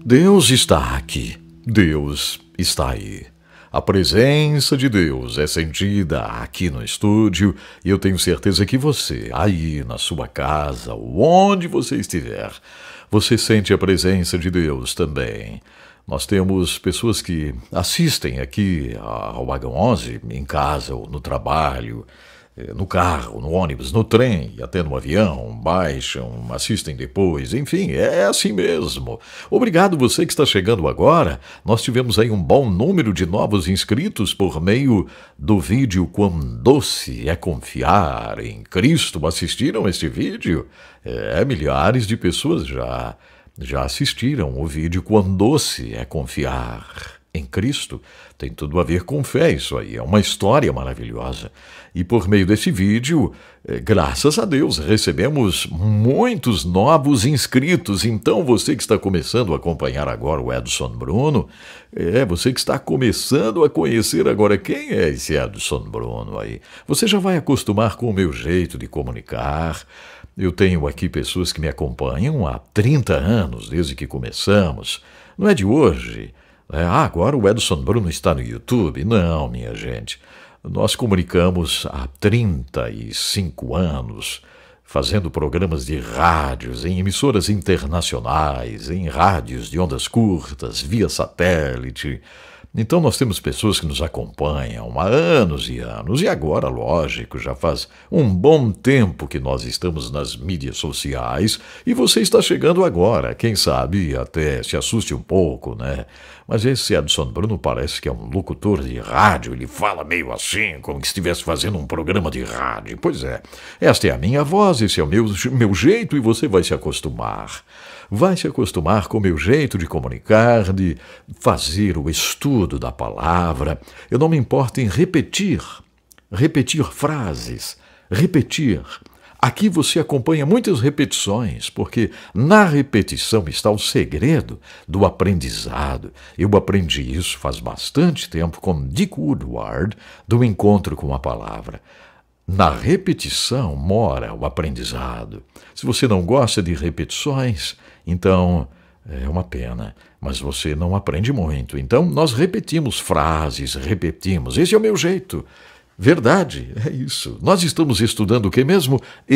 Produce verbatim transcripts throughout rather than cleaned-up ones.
Deus está aqui. Deus está aí. A presença de Deus é sentida aqui no estúdio e eu tenho certeza que você, aí na sua casa, onde você estiver, você sente a presença de Deus também. Nós temos pessoas que assistem aqui ao Wagão onze, em casa ou no trabalho, no carro, no ônibus, no trem, até no avião, baixam, assistem depois, enfim, é assim mesmo. Obrigado você que está chegando agora. Nós tivemos aí um bom número de novos inscritos por meio do vídeo Quão Doce é Confiar em Cristo. Assistiram este vídeo? É, milhares de pessoas já, já assistiram o vídeo Quão Doce é Confiar em Cristo. Tem tudo a ver com fé isso aí, é uma história maravilhosa. E por meio desse vídeo, graças a Deus, recebemos muitos novos inscritos. Então você que está começando a acompanhar agora o Edson Bruno, é você que está começando a conhecer agora quem é esse Edson Bruno aí. Você já vai acostumar com o meu jeito de comunicar. Eu tenho aqui pessoas que me acompanham há trinta anos, desde que começamos. Não é de hoje. É, ah, agora o Edson Bruno está no YouTube. Não, minha gente. Nós comunicamos há trinta e cinco anos, fazendo programas de rádios, em emissoras internacionais, em rádios de ondas curtas, via satélite. Então nós temos pessoas que nos acompanham há anos e anos, e agora, lógico, já faz um bom tempo que nós estamos nas mídias sociais, e você está chegando agora, quem sabe até se assuste um pouco, né? Mas esse Edson Bruno parece que é um locutor de rádio, ele fala meio assim, como se estivesse fazendo um programa de rádio. Pois é, esta é a minha voz, esse é o meu, meu jeito, e você vai se acostumar. Vai se acostumar com o meu jeito de comunicar, de fazer o estudo da palavra. Eu não me importo em repetir, repetir frases, repetir. Aqui você acompanha muitas repetições, porque na repetição está o segredo do aprendizado. Eu aprendi isso faz bastante tempo com Dick Woodward, do Encontro com a Palavra. Na repetição mora o aprendizado. Se você não gosta de repetições, então é uma pena, mas você não aprende muito. Então nós repetimos frases, repetimos. Esse é o meu jeito. Verdade, é isso. Nós estamos estudando o que mesmo?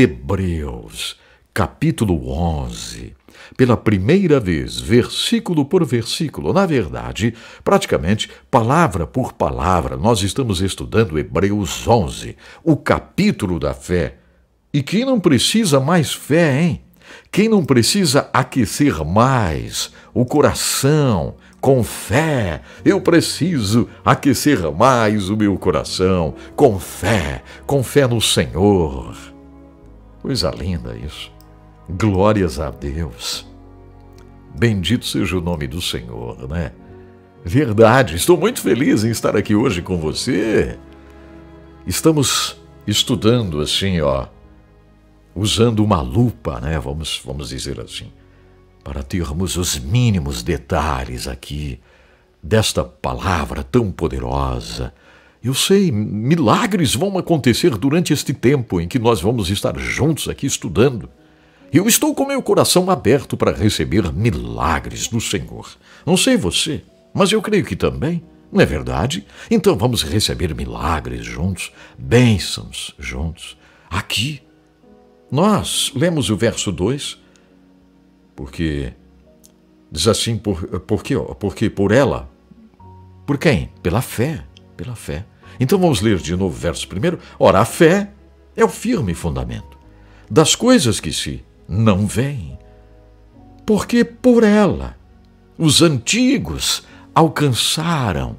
Hebreus, capítulo onze. Pela primeira vez, versículo por versículo. Na verdade, praticamente, palavra por palavra, nós estamos estudando Hebreus onze, o capítulo da fé. E quem não precisa mais fé, hein? Quem não precisa aquecer mais o coração com fé? Eu preciso aquecer mais o meu coração com fé, com fé no Senhor. Coisa linda isso. Glórias a Deus. Bendito seja o nome do Senhor, né? Verdade, estou muito feliz em estar aqui hoje com você. Estamos estudando assim, ó, usando uma lupa, né? Vamos, vamos dizer assim, para termos os mínimos detalhes aqui desta palavra tão poderosa. Eu sei, milagres vão acontecer durante este tempo em que nós vamos estar juntos aqui estudando. Eu estou com meu coração aberto para receber milagres do Senhor. Não sei você, mas eu creio que também, não é verdade? Então vamos receber milagres juntos, bênçãos juntos, aqui. Nós lemos o verso dois, porque diz assim, por, por quê? Porque por ela, por quem? Pela fé, pela fé. Então vamos ler de novo o verso primeiro. Ora, a fé é o firme fundamento das coisas que se não veem, porque por ela os antigos alcançaram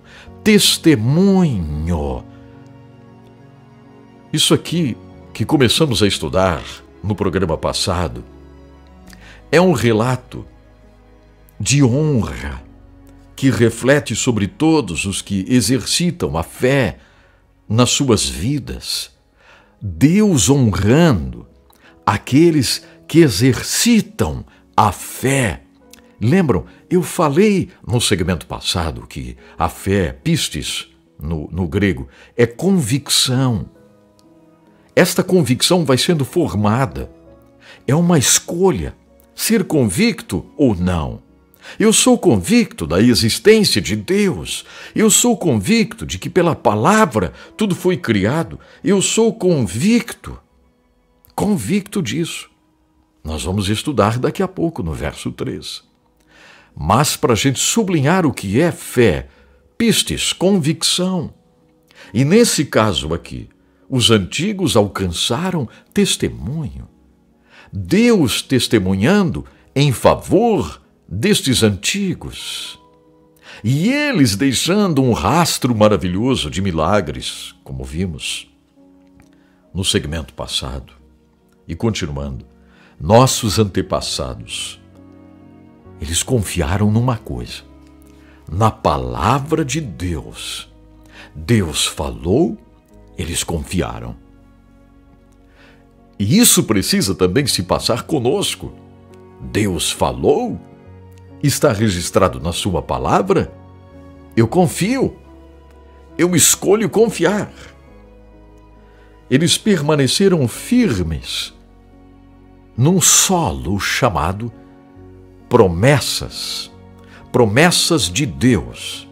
testemunho. Isso aqui que começamos a estudar no programa passado é um relato de honra que reflete sobre todos os que exercitam a fé nas suas vidas. Deus honrando aqueles que exercitam a fé. Lembram? Eu falei no segmento passado que a fé, pistis, no, no grego, é convicção. Esta convicção vai sendo formada. É uma escolha, ser convicto ou não. Eu sou convicto da existência de Deus. Eu sou convicto de que pela palavra tudo foi criado. Eu sou convicto, convicto disso. Nós vamos estudar daqui a pouco no verso três. Mas para a gente sublinhar o que é fé, pistes, convicção. E nesse caso aqui, os antigos alcançaram testemunho. Deus testemunhando em favor destes antigos. E eles deixando um rastro maravilhoso de milagres, como vimos no segmento passado. E continuando, nossos antepassados, eles confiaram numa coisa, na palavra de Deus. Deus falou, eles confiaram. E isso precisa também se passar conosco. Deus falou, está registrado na sua palavra, eu confio, eu escolho confiar. Eles permaneceram firmes num solo chamado promessas, promessas de Deus.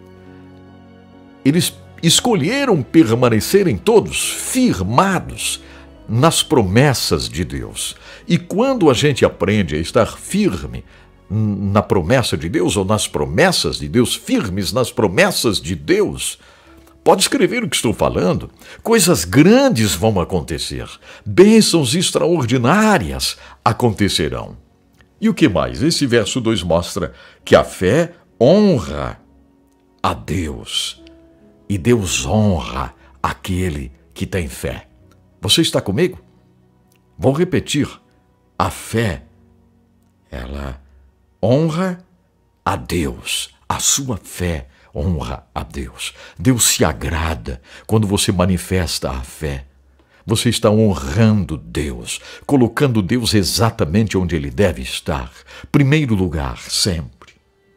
Eles escolheram permanecerem todos firmados nas promessas de Deus. E quando a gente aprende a estar firme na promessa de Deus, ou nas promessas de Deus, firmes nas promessas de Deus, pode escrever o que estou falando, coisas grandes vão acontecer, bênçãos extraordinárias acontecerão. E o que mais? Esse verso dois mostra que a fé honra a Deus, e Deus honra aquele que tem fé. Você está comigo? Vou repetir. A fé, ela honra a Deus. A sua fé honra a Deus. Deus se agrada quando você manifesta a fé. Você está honrando Deus, colocando Deus exatamente onde Ele deve estar. Primeiro lugar, sempre.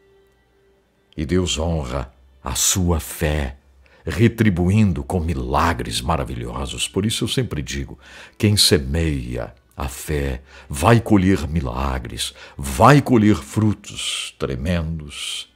E Deus honra a sua fé, retribuindo com milagres maravilhosos. Por isso eu sempre digo, quem semeia a fé vai colher milagres, vai colher frutos tremendos.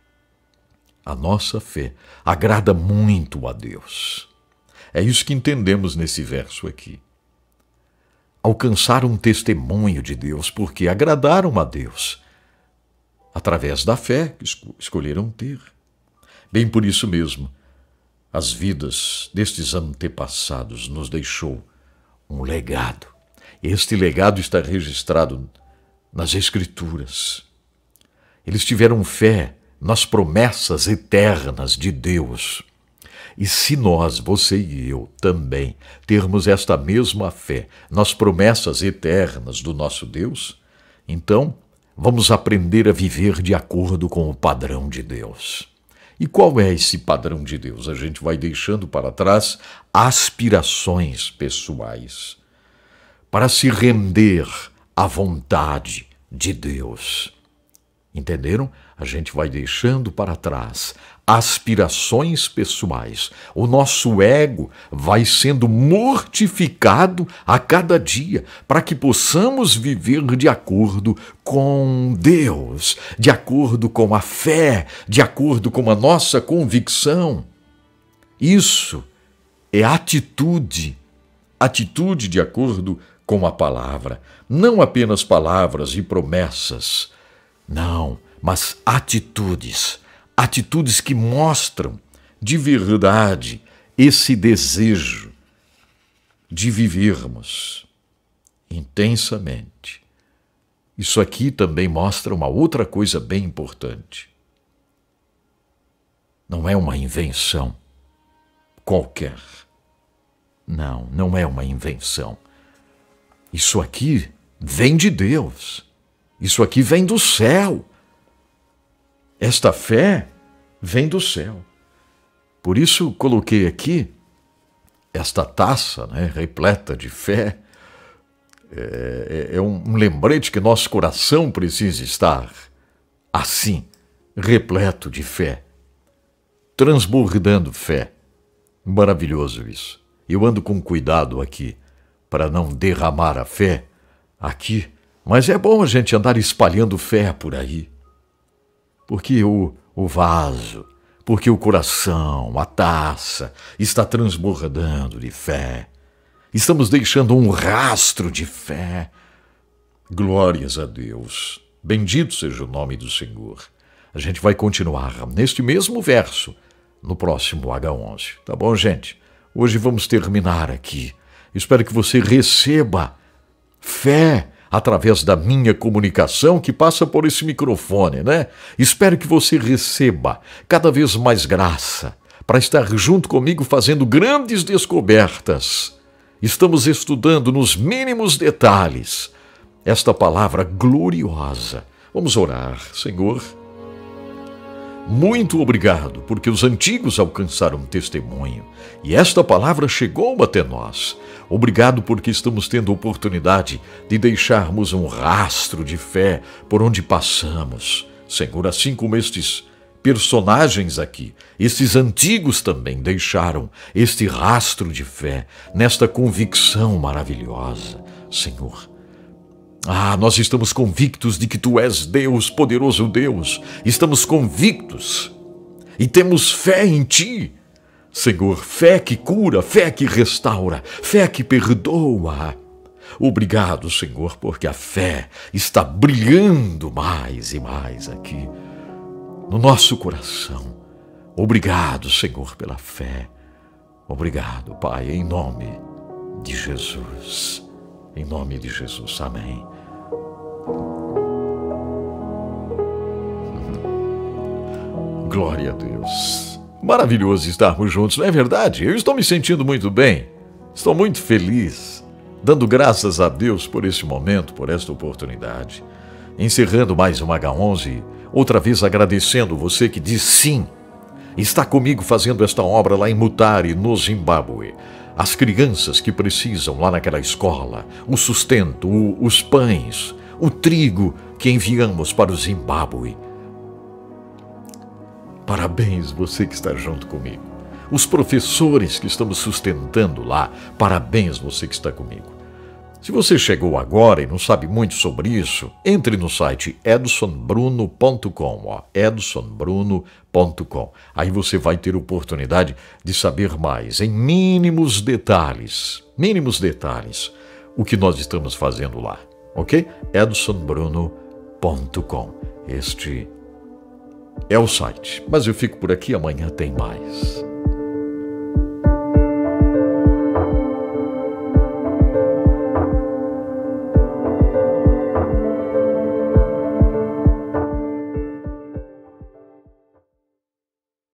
A nossa fé agrada muito a Deus. É isso que entendemos nesse verso aqui. Alcançaram um testemunho de Deus porque agradaram a Deus, através da fé que escolheram ter. Bem por isso mesmo, as vidas destes antepassados nos deixou um legado. Este legado está registrado nas Escrituras. Eles tiveram fé nas promessas eternas de Deus. E se nós, você e eu, também termos esta mesma fé nas promessas eternas do nosso Deus, então vamos aprender a viver de acordo com o padrão de Deus. E qual é esse padrão de Deus? A gente vai deixando para trás aspirações pessoais para se render à vontade de Deus. Entenderam? A gente vai deixando para trás aspirações pessoais. O nosso ego vai sendo mortificado a cada dia para que possamos viver de acordo com Deus, de acordo com a fé, de acordo com a nossa convicção. Isso é atitude, atitude de acordo com a palavra. Não apenas palavras e promessas, não, mas atitudes, atitudes que mostram de verdade esse desejo de vivermos intensamente. Isso aqui também mostra uma outra coisa bem importante. Não é uma invenção qualquer. Não, não é uma invenção. Isso aqui vem de Deus. Isso aqui vem do céu. Esta fé vem do céu. Por isso coloquei aqui esta taça, né, repleta de fé. É, é um, um lembrete que nosso coração precisa estar assim, repleto de fé, transbordando fé. Maravilhoso isso. Eu ando com cuidado aqui para não derramar a fé aqui, mas é bom a gente andar espalhando fé por aí. porque o, o vaso, porque o coração, a taça, está transbordando de fé. Estamos deixando um rastro de fé. Glórias a Deus. Bendito seja o nome do Senhor. A gente vai continuar neste mesmo verso no próximo agá onze. Tá bom, gente? Hoje vamos terminar aqui. Espero que você receba fé através da minha comunicação que passa por esse microfone, né? Espero que você receba cada vez mais graça para estar junto comigo fazendo grandes descobertas. Estamos estudando nos mínimos detalhes esta palavra gloriosa. Vamos orar. Senhor, muito obrigado, porque os antigos alcançaram testemunho e esta palavra chegou até nós. Obrigado porque estamos tendo a oportunidade de deixarmos um rastro de fé por onde passamos. Senhor, assim como estes personagens aqui, esses antigos também deixaram este rastro de fé nesta convicção maravilhosa. Senhor, ah, nós estamos convictos de que Tu és Deus, poderoso Deus. Estamos convictos e temos fé em Ti. Senhor, fé que cura, fé que restaura, fé que perdoa. Obrigado, Senhor, porque a fé está brilhando mais e mais aqui no nosso coração. Obrigado, Senhor, pela fé. Obrigado, Pai, em nome de Jesus. Em nome de Jesus, amém. Glória a Deus. Maravilhoso estarmos juntos, não é verdade? Eu estou me sentindo muito bem, estou muito feliz, dando graças a Deus por esse momento, por esta oportunidade. Encerrando mais um agá onze, outra vez agradecendo você que diz sim, está comigo fazendo esta obra lá em Mutare, no Zimbábue. As crianças que precisam lá naquela escola, o sustento, o, os pães, o trigo que enviamos para o Zimbábue. Parabéns você que está junto comigo. Os professores que estamos sustentando lá, parabéns você que está comigo. Se você chegou agora e não sabe muito sobre isso, entre no site edson bruno ponto com, ó, edson bruno ponto com. Aí você vai ter oportunidade de saber mais, em mínimos detalhes, mínimos detalhes, o que nós estamos fazendo lá, ok? edson bruno ponto com. Este é o site. Mas eu fico por aqui, amanhã tem mais.